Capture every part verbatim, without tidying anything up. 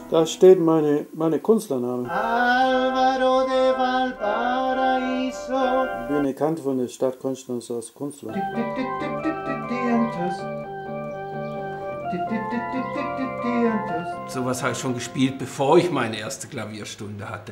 Da steht meine, meine Künstlername. Álvaro de Valparaíso. Ich bin bekannt von der Stadt Konstanz als Künstler. Sowas habe ich schon gespielt, bevor ich meine erste Klavierstunde hatte.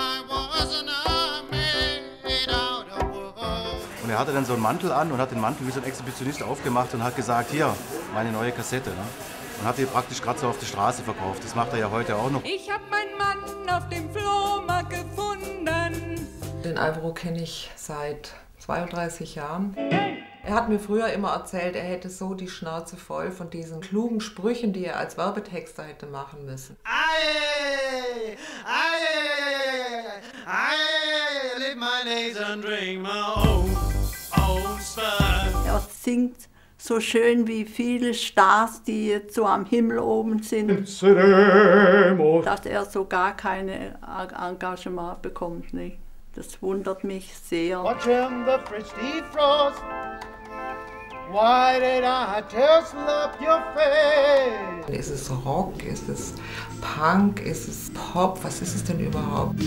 Und er hatte dann so einen Mantel an und hat den Mantel wie so ein Exhibitionist aufgemacht und hat gesagt, hier, meine neue Kassette. Ne? Und hat die praktisch gerade so auf der Straße verkauft. Das macht er ja heute auch noch. Ich hab meinen Mann auf dem Flohmarkt gefunden. Den Álvaro kenne ich seit zweiunddreißig Jahren. Er hat mir früher immer erzählt, er hätte so die Schnauze voll von diesen klugen Sprüchen, die er als Werbetexter hätte machen müssen. Aye, aye, aye, live my days and drink my own, own spur. Er singt so schön wie viele Stars, die jetzt so am Himmel oben sind, dass er so gar keine Engagement bekommt. Nicht? Das wundert mich sehr. Watching the fridge defrost. Why did I just love your face? Ist es Rock? Ist es Punk? Ist es Pop? Was ist es denn überhaupt?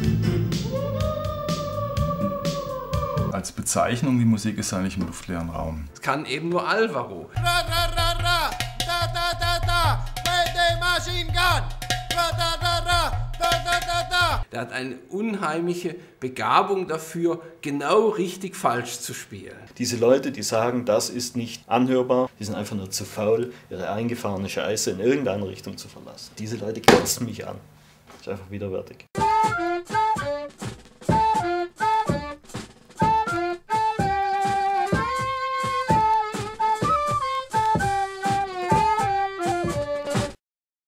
Als Bezeichnung, die Musik ist eigentlich im luftleeren Raum. Es kann eben nur Álvaro. Ra, ra, ra, ra, da, da, da, da, with the machine gun. Ra, da, da, ra, da, da, da, da. Der hat eine unheimliche Begabung dafür, genau richtig falsch zu spielen. Diese Leute, die sagen, das ist nicht anhörbar, die sind einfach nur zu faul, ihre eingefahrene Scheiße in irgendeine Richtung zu verlassen. Diese Leute kotzen mich an. Das ist einfach widerwärtig.